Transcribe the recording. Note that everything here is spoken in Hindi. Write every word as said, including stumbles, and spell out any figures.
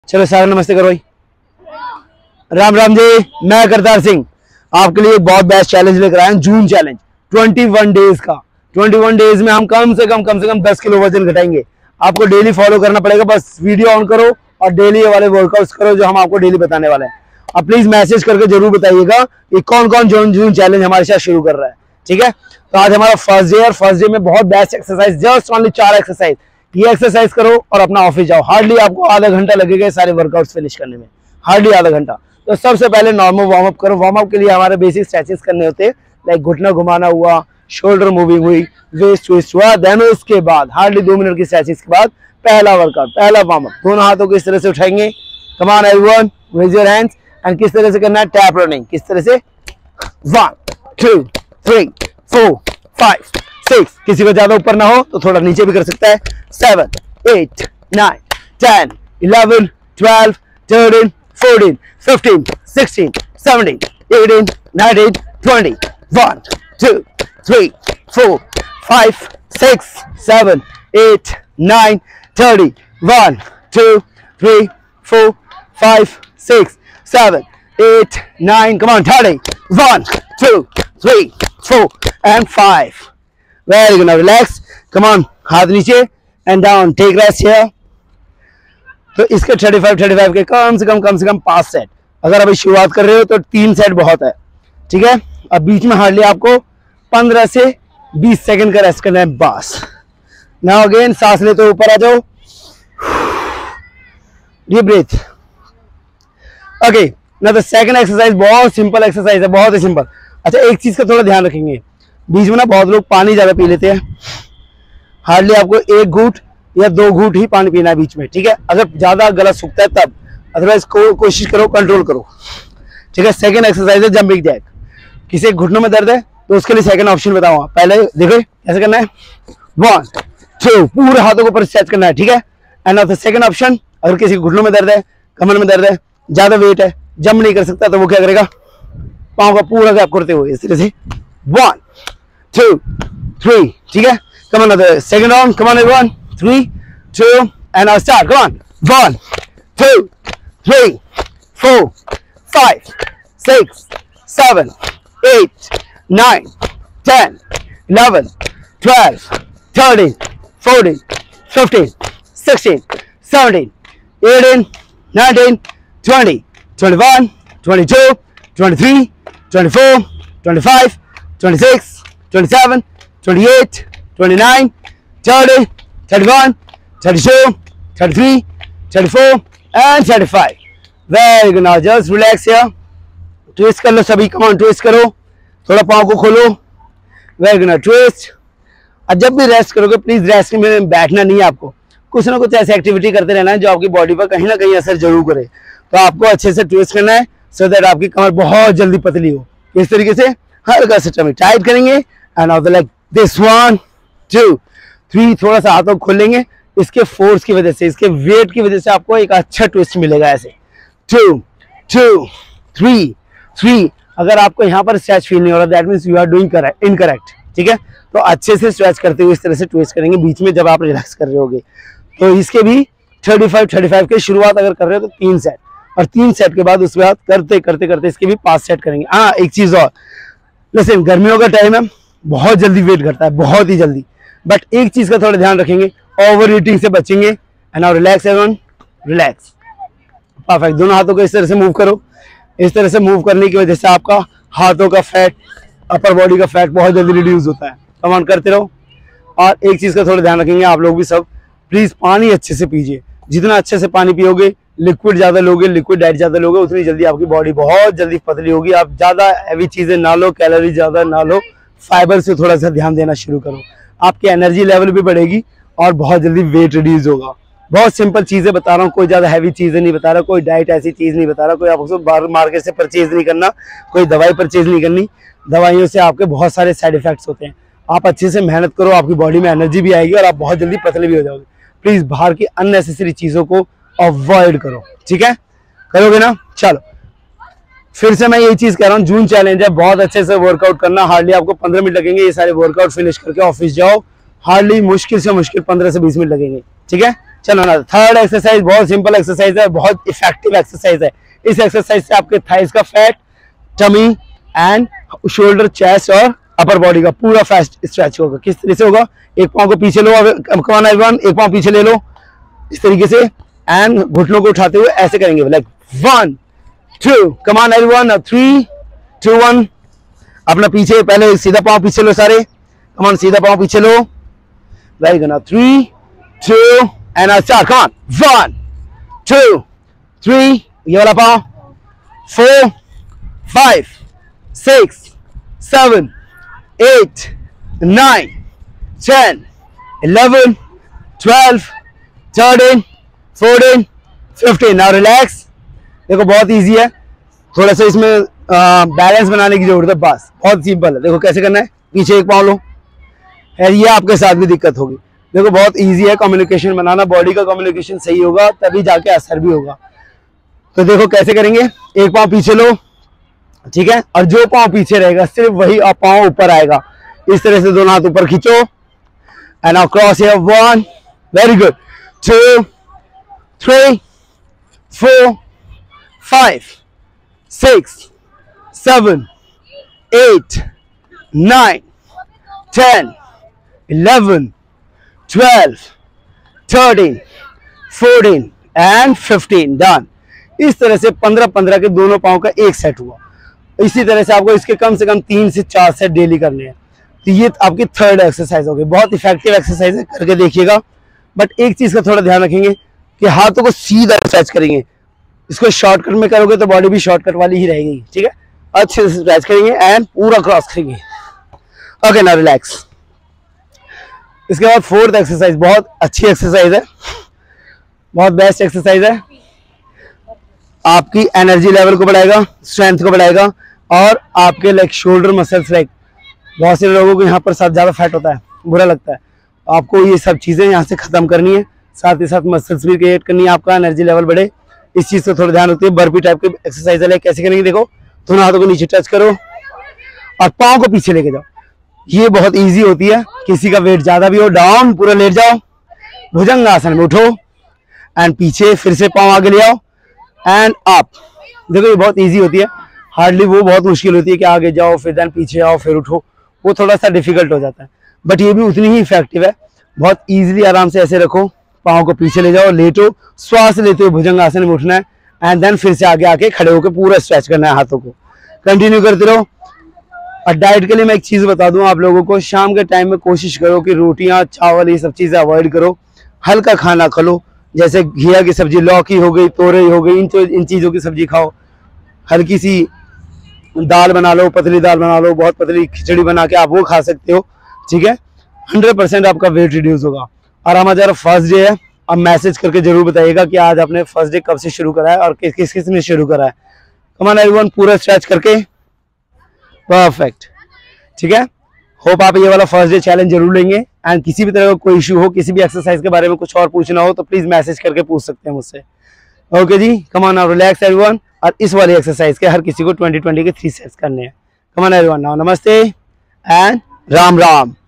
चलो सागर नमस्ते करो भाई। राम राम जी, मैं करतार सिंह आपके लिए बहुत बेस्ट चैलेंज लेकर आया हूं। जून चैलेंज इक्कीस डेज का। इक्कीस डेज में हम कम से कम कम से कम दस किलो वजन घटाएंगे। आपको डेली फॉलो करना पड़ेगा, बस वीडियो ऑन करो और डेली ये वाले वर्कआउट्स करो जो हम आपको डेली बताने वाले हैं। अब प्लीज मैसेज करके जरूर बताइएगा कि कौन कौन जून जून चैलेंज हमारे साथ शुरू कर रहा है। ठीक है, तो आज हमारा फर्स्ट डे और फर्स्ट डे में बहुत बेस्ट एक्सरसाइज, जस्ट ओनली चार एक्सरसाइज। ये एक्सरसाइज करो और अपना ऑफिस जाओ। हार्डली आपको आधा घंटा लगेगा सारे वर्कआउट्स फिनिश करने में, हार्डली आधा घंटा। तो सबसे पहले नॉर्मल वार्म अप करो। वार्म अप के लिए हमारे बेसिक स्ट्रेचेस करने होते हैं, लाइक घुटना घुमाना हुआ, शोल्डर मूविंग हुई, वेस्ट ट्विस्ट हुआ। देन उसके बाद हार्डली दो मिनट की स्ट्रेचेस के बाद पहला वर्कआउट, पहला वार्म अप। दोनों हाथों को इस तरह से उठाएंगे। Come on everyone, raise your hands. And किस तरह से करना है? Tap running. किस तरह से? One two three four five six. किसी को ज्यादा ऊपर ना हो तो थोड़ा नीचे भी कर सकता है। Seven eight nine ten eleven twelve thirteen fourteen fifteen sixteen seventeen eighteen nineteen twenty. One two three four five six seven eight nine thirty. One two three four five six seven eight, nine, come on, thirty. One, two, three, four, and five. Very good. Now relax. Come on, हाथ नीचे and down. Take rest here. तो इसके पैंतीस पैंतीस के कम से कम कम से कम पांच सेट। अगर अभी शुरुआत कर रहे हो तो तीन सेट बहुत है। ठीक है, अब बीच में हार्डली आपको पंद्रह से बीस सेकंड का रेस्ट करना है बस। नाउ अगेन सांस लेते हुए ऊपर आ जाओ। Deep breath. ओके, ना तो सेकंड एक्सरसाइज बहुत सिंपल एक्सरसाइज है, बहुत ही सिंपल। अच्छा, एक चीज का थोड़ा ध्यान रखेंगे, बीच में ना बहुत लोग पानी ज्यादा पी लेते हैं। हार्डली आपको एक घूंट या दो घूंट ही पानी पीना है बीच में। ठीक है, अगर ज्यादा गला सूखता है तब, अदरवाइज को, कोशिश करो कंट्रोल करो। ठीक है, सेकंड एक्सरसाइज है जंपिंग जैक। किसी घुटनों में दर्द है तो उसके लिए सेकंड ऑप्शन बताऊंगा। पहले देखो कैसे करना है। वन टू, पूरे हाथों को ऊपर स्ट्रेच करना है। ठीक है, end of the second option, अगर किसी घुटनों में दर्द है, कमर में दर्द है, ज्यादा वेट है, जंप नहीं कर सकता, तो वो क्या करेगा? पांव का पूरा गैप करते हुए इस तरह से वन टू थ्री। ठीक है, come on the second round. Come on everyone, three two and now start. Come on, one two three four five six seven eight nine ten eleven twelve thirteen fourteen fifteen sixteen seventeen eighteen nineteen twenty twenty-one, twenty-two, twenty-three, twenty-four, twenty-five, twenty-six, twenty-seven, twenty-eight, twenty-nine, thirty, thirty-one, thirty-two, thirty-three, thirty-four, and thirty-five. Very good. Now just relax here. Twist कर लो सभी। Come on, twist करो। थोड़ा पाँव को खोलो। Very good. Now twist. और जब भी रेस्ट करोगे प्लीज रेस्ट में बैठना नहीं है आपको। कुछ ना कुछ ऐसी एक्टिविटी करते रहना है जो आपकी बॉडी पर कहीं ना कहीं असर जरूर करे। तो आपको अच्छे से ट्विस्ट करना है सो दैट आपकी कमर बहुत जल्दी पतली हो। इस तरीके से हल्का सा टमी टाइट करेंगे end of the like this. One two three, थोड़ा सा हाथों को खोलेंगे। इसके फोर्स की वजह से, इसके वेट की वजह से आपको एक अच्छा ट्विस्ट मिलेगा ऐसे। Two two three three. अगर आपको यहाँ पर स्ट्रेच फील नहीं हो रहा, that means you are doing incorrect. ठीक है, तो अच्छे से स्ट्रेच करते हुए इस तरह से ट्विस्ट करेंगे बीच में जब आप रिलैक्स कर रहे होगे। तो इसके भी पैंतीस पैंतीस के शुरुआत अगर कर रहे हो तो तीन सेट, और तीन सेट के बाद उसके बाद करते करते करते इसके भी पांच सेट करेंगे। हाँ, एक चीज और, लेकिन गर्मियों का टाइम है, बहुत जल्दी वेट करता है, बहुत ही जल्दी। बट एक चीज का थोड़ा ध्यान रखेंगे, ओवर ईटिंग से बचेंगे। And now relax everyone, relax. Perfect. दोनों हाथों को इस तरह से मूव करो। इस तरह से मूव करने की वजह से आपका हाथों का फैट, अपर बॉडी का फैट बहुत जल्दी रिड्यूस होता है। कमान करते रहो। और एक चीज का थोड़ा ध्यान रखेंगे आप लोग भी सब, प्लीज पानी अच्छे से पीजिए। जितना अच्छे से पानी पियोगे, लिक्विड ज्यादा लोगे, लिक्विड डाइट ज्यादा लोगे, उतनी जल्दी आपकी बॉडी बहुत जल्दी पतली होगी। आप ज्यादा हैवी चीजें ना लो, कैलोरी ज्यादा ना लो, फाइबर से थोड़ा सा ध्यान देना शुरू करो। आपकी एनर्जी लेवल भी बढ़ेगी और बहुत जल्दी वेट रिड्यूस होगा। बहुत सिंपल चीजें बता रहा हूँ, कोई ज्यादा हैवी चीजें नहीं बता रहा, कोई डाइट ऐसी चीज नहीं बता रहा, कोई आपको मार्केट से परचेज नहीं करना, कोई दवाई परचेज नहीं करनी। दवाइयों से आपके बहुत सारे साइड इफेक्ट्स होते हैं। आप अच्छे से मेहनत करो, आपकी बॉडी में एनर्जी भी आएगी और आप बहुत जल्दी पतले भी हो जाओगे। प्लीज बाहर की अननेसेसरी चीजों को अवॉइड करो। ठीक है, करोगे ना? चलो फिर से मैं यही चीज कह रहा हूँ, जून चैलेंज है, बहुत अच्छे से वर्कआउट करना। हार्डली आपको पंद्रह मिनट लगेंगे, ये सारे वर्कआउट फिनिश करके ऑफिस जाओ। हार्डली मुश्किल से मुश्किल पंद्रह से बीस मिनट लगेंगे। ठीक है, चलो ना, थर्ड एक्सरसाइज बहुत सिंपल एक्सरसाइज है, बहुत इफेक्टिव एक्सरसाइज है। इस एक्सरसाइज से आपके थाइस का fat, tummy and shoulder, chest और अपर बॉडी का पूरा फैट स्ट्रेच होगा। किस तरह से होगा? एक पाँव को पीछे लो, कम ऑन एवरीवन, एक पाँव पीछे ले लो इस तरीके से, एंड घुटनों को उठाते हुए ऐसे करेंगे, like one two, come on everyone, three two one. अपना पीछे पहले सीधा पाँव पीछे लो सारे, कम ऑन, सीधा पाँव पीछे लो, very good. Three two and start, come on, one two three, ये वाला पाँव, four five six seven eight nine ten eleven twelve thirteen fourteen fifteen. Now relax. देखो बहुत इजी है, थोड़ा सा इसमें बैलेंस बनाने की जरूरत है, बस बहुत सिंपल है। देखो कैसे करना है, पीछे एक पाँव लो, है ये आपके साथ भी दिक्कत होगी। देखो बहुत इजी है कम्युनिकेशन बनाना, बॉडी का कम्युनिकेशन सही होगा तभी जाके असर भी होगा। तो देखो कैसे करेंगे, एक पाँव पीछे लो, ठीक है, और जो पाँव पीछे रहेगा सिर्फ वही पाँव ऊपर आएगा। इस तरह से दोनों हाथ ऊपर खींचो and now cross here, one, very good, two three four five six seven eight nine ten eleven twelve thirteen fourteen and fifteen. Done. इस तरह से पंद्रह पंद्रह के दोनों पाँव का एक सेट हुआ। इसी तरह से आपको इसके कम से कम तीन से चार सेट डेली करने हैं। तो ये आपकी थर्ड एक्सरसाइज होगी, बहुत इफेक्टिव एक्सरसाइज है, करके देखिएगा। बट एक चीज का थोड़ा ध्यान रखेंगे कि हाथों को सीधा स्ट्रेच करेंगे। इसको शॉर्टकट में करोगे तो बॉडी भी शॉर्टकट वाली ही रहेगी, ठीक है। अच्छे से स्ट्रेच करेंगे एंड पूरा क्रॉस करेंगे। ओके ना, रिलैक्स। इसके बाद फोर्थ एक्सरसाइज बहुत अच्छी एक्सरसाइज है, बहुत बेस्ट एक्सरसाइज है। आपकी एनर्जी लेवल को बढ़ाएगा, स्ट्रेंथ को बढ़ाएगा और आपके लाइक शोल्डर मसल्स, लाइक बहुत से लोगों को यहाँ पर साथ ज्यादा फैट होता है, बुरा लगता है। आपको ये सब चीजें यहाँ से खत्म करनी है, साथ ही साथ मसल्स भी क्रिएट करनी है, आपका एनर्जी लेवल बढ़े। इस चीज से थोड़ा ध्यान रखते हैं। बर्पी टाइप की एक्सरसाइज है, कैसे करेंगे देखो, दोनों हाथों को नीचे टच करो और पाँव को पीछे लेके जाओ। ये बहुत इजी होती है, किसी का वेट ज्यादा भी हो, डाउन पूरा लेट जाओ, भुजंग आसन में उठो एंड पीछे फिर से पाँव आगे ले आओ एंड अप। देखो ये बहुत इजी होती है, हार्डली वो बहुत मुश्किल होती है कि आगे जाओ फिर देन पीछे आओ फिर उठो, वो थोड़ा सा डिफिकल्ट हो जाता है। बट ये भी उतनी ही इफेक्टिव है। बहुत इजीली आराम से ऐसे रखो, पाँव को पीछे ले जाओ, लेटो, श्वास लेते हुए भुजंग आसन में उठना है एंड देन फिर से आगे आके खड़े होकर पूरा स्ट्रेच करना है हाथों को। कंटिन्यू करते रहो। और डाइट के लिए मैं एक चीज बता दूं आप लोगों को, शाम के टाइम में कोशिश करो कि रोटियां चावल ये सब चीजें अवॉइड करो, हल्का खाना खा लो, जैसे घिया की सब्जी, लौकी हो गई, तोरई हो गई, इन इन चीजों की सब्जी खाओ। हल्की सी दाल बना लो, पतली दाल बना लो, बहुत पतली खिचड़ी बना के आप वो खा सकते हो, ठीक है। हंड्रेड परसेंट आपका वेट रिड्यूस होगा। और हमारा फर्स्ट डे है, अब मैसेज करके जरूर बताइएगा कि आज आपने फर्स्ट डे कब से शुरू करा है और किस किस किस ने शुरू करा है। कम ऑन एवरीवन, पूरा स्ट्रेच करके, परफेक्ट, ठीक है। होप आप ये वाला फर्स्ट डे चैलेंज जरूर लेंगे। एंड किसी भी तरह का कोई इशू हो, किसी भी एक्सरसाइज के बारे में कुछ और पूछना हो तो प्लीज मैसेज करके पूछ सकते हैं मुझसे। ओके जी, come on now, relax everyone. और इस वाली एक्सरसाइज के हर किसी को ट्वेंटी ट्वेंटी के थ्री सेट्स करने हैं। कम ऑन एवरीवन नाउ, नमस्ते एंड राम राम।